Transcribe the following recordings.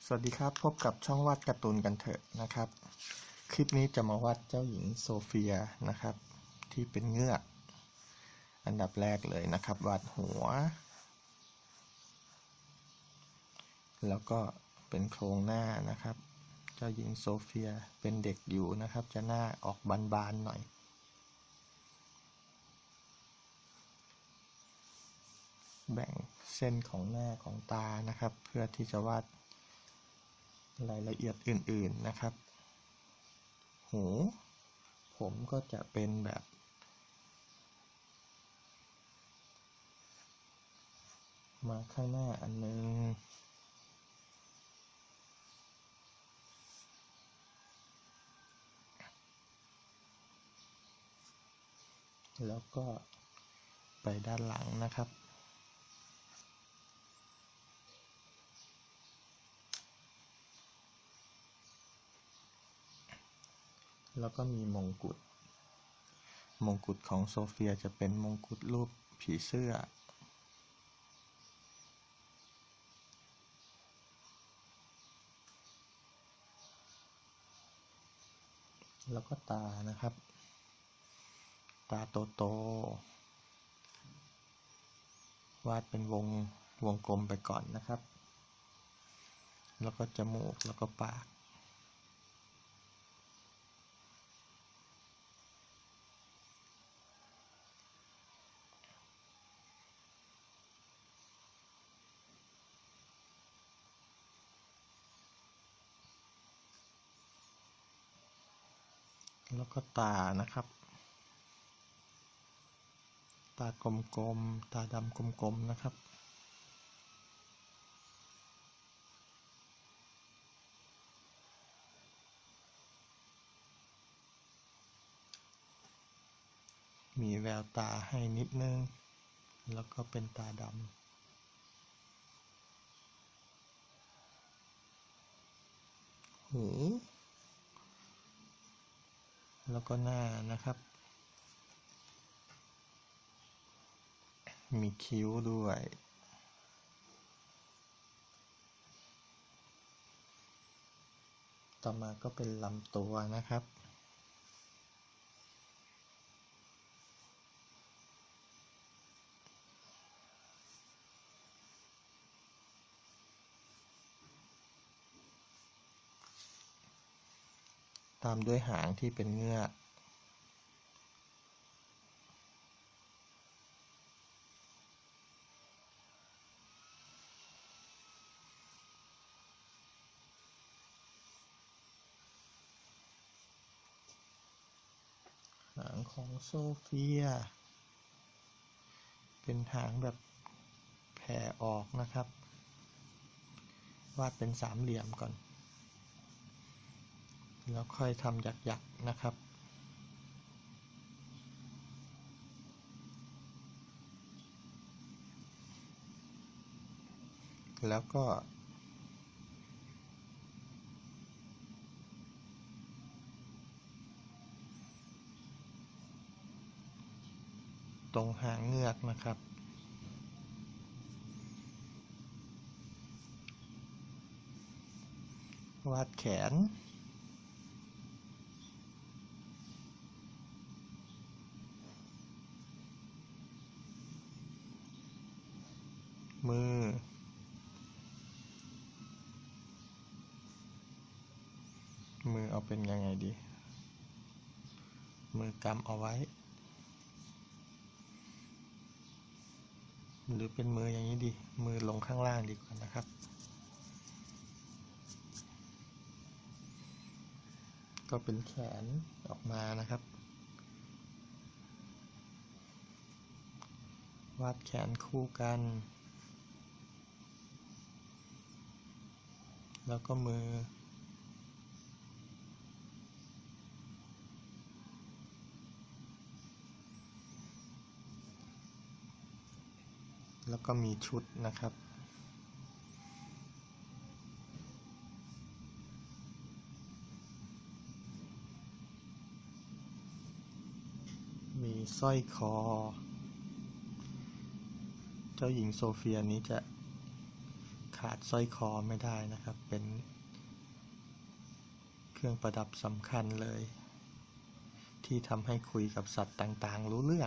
สวัสดีครับพบกับช่องวาดการ์ตูนกันเถอะนะครับคลิปนี้จะมาวาดเจ้าหญิงโซเฟียนะครับที่เป็นเงือกอันดับแรกเลยนะครับวาดหัวแล้วก็เป็นโครงหน้านะครับเจ้าหญิงโซเฟียเป็นเด็กอยู่นะครับจะหน้าออกบานๆหน่อยแบ่งเส้นของหน้าของตานะครับเพื่อที่จะวาดรายละเอียดอื่นๆนะครับหูผมก็จะเป็นแบบมาข้างหน้าอันนึงแล้วก็ไปด้านหลังนะครับแล้วก็มีมงกุฎของโซเฟียจะเป็นมงกุฎรูปผีเสื้อแล้วก็ตานะครับตาโตๆวาดเป็นวงกลมไปก่อนนะครับแล้วก็จมูกแล้วก็ปากแล้วก็ตานะครับตากลมๆตาดำกลมๆนะครับมีแววตาให้นิดนึงแล้วก็เป็นตาดำหูแล้วก็หน้านะครับมีคิ้วด้วยต่อมาก็เป็นลำตัวนะครับตามด้วยหางที่เป็นเงือกหางของโซเฟียเป็นหางแบบแผ่ออกนะครับวาดเป็นสามเหลี่ยมก่อนแล้วค่อยทำหยักๆนะครับแล้วก็ตรงหางเงือกนะครับวาดแขนมือเอาเป็นยังไงดีมือกำเอาไว้หรือเป็นมืออย่างนี้ดีมือลงข้างล่างดีกว่านะครับก็เป็นแขนออกมานะครับวาดแขนคู่กันแล้วก็มือแล้วก็มีชุดนะครับมีสร้อยคอเจ้าหญิงโซเฟียนี้จะขขาดสร้อยคอไม่ได้นะครับเป็นเครื่องประดับสำคัญเลยที่ทำให้คุยกับสัตว์ต่างๆรู้เรื่อง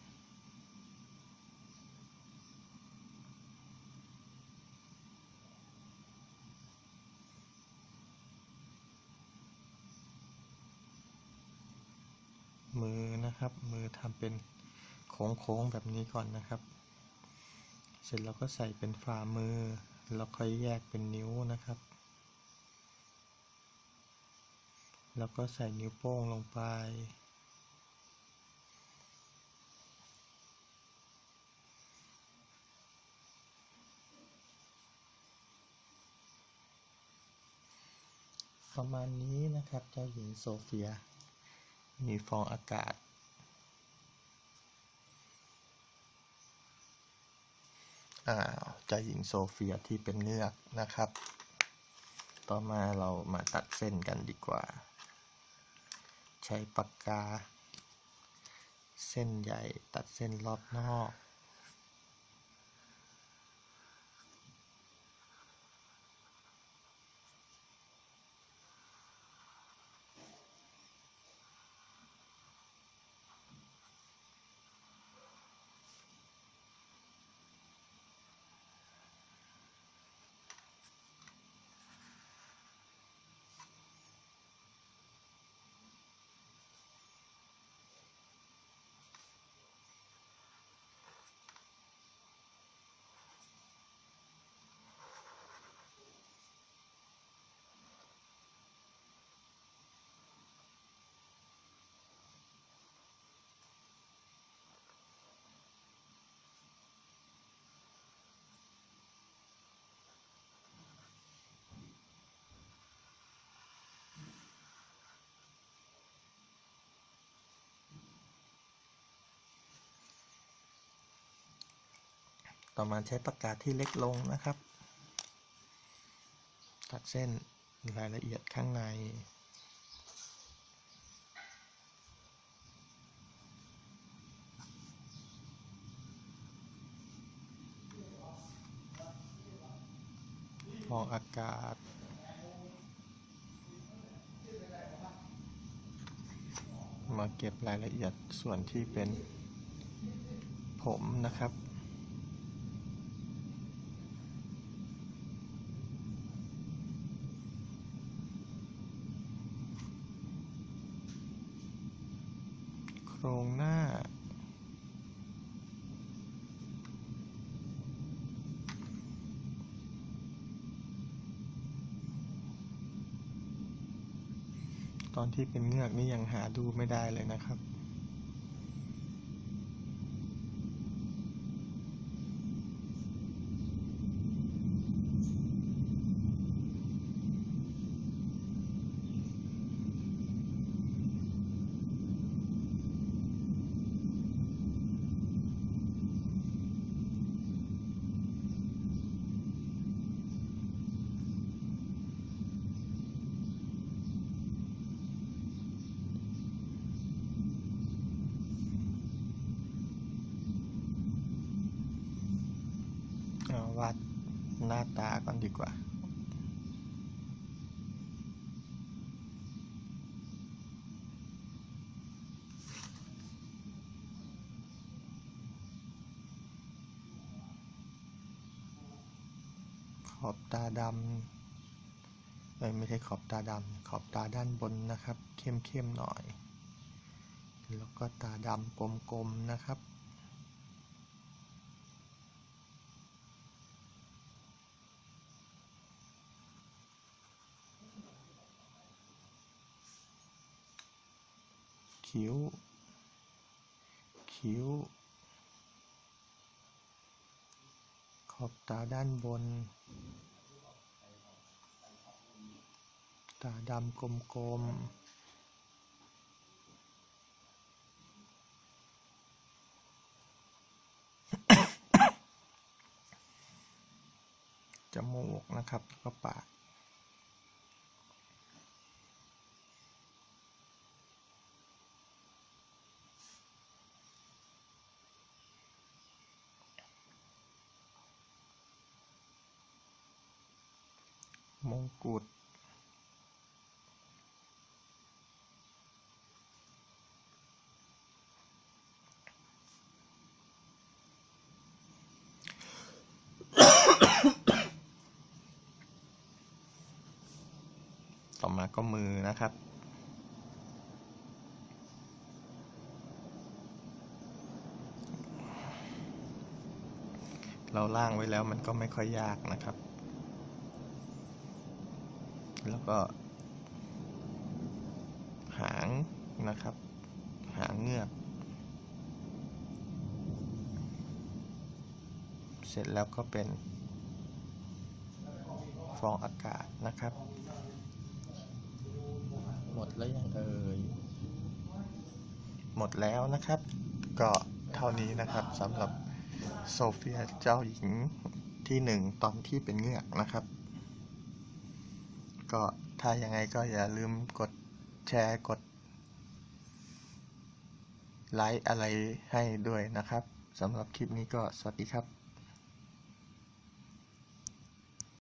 มือนะครับมือทำเป็นโค้งๆแบบนี้ก่อนนะครับเสร็จแล้วก็ใส่เป็นฝ่ามือแล้วค่อยแยกเป็นนิ้วนะครับแล้วก็ใส่นิ้วโป้งลงไปประมาณนี้นะครับเจ้าหญิงโซเฟียมีฟองอากาศเจ้าหญิงโซเฟียที่เป็นเงือกนะครับต่อมาเรามาตัดเส้นกันดีกว่าใช้ปากกาเส้นใหญ่ตัดเส้นรอบนอกต่อมาใช้ปากกาที่เล็กลงนะครับตัดเส้นรายละเอียดข้างในฟองอากาศมาเก็บรายละเอียดส่วนที่เป็นผมนะครับโครงหน้าตอนที่เป็นเงือกนี่ยังหาดูไม่ได้เลยนะครับวาดหน้าตาก่อนดีกว่าขอบตาดำไม่ใช่ขอบตาดำขอบตาด้านบนนะครับเข้มๆหน่อยแล้วก็ตาดำกลมๆนะครับคิ้วขอบตาด้านบนตาดำกลมๆจมูกนะครับแล้วก็ปากมงกุฎต่อมาก็มือนะครับ เราล่างไว้แล้วมันก็ไม่ค่อยยากนะครับ แล้วก็หางนะครับ หางเงือก เสร็จแล้วก็เป็นฟองอากาศนะครับ หมดแล้วยังเอ่ยหมดแล้วนะครับ ก็เท่านี้นะครับสำหรับโซเฟียเจ้าหญิงที่1ตอนที่เป็นเงือกนะครับ ก็ถ้ายังไงก็อย่าลืมกดแชร์กดไลค์อะไรให้ด้วยนะครับสำหรับคลิปนี้ก็สวัสดีครับ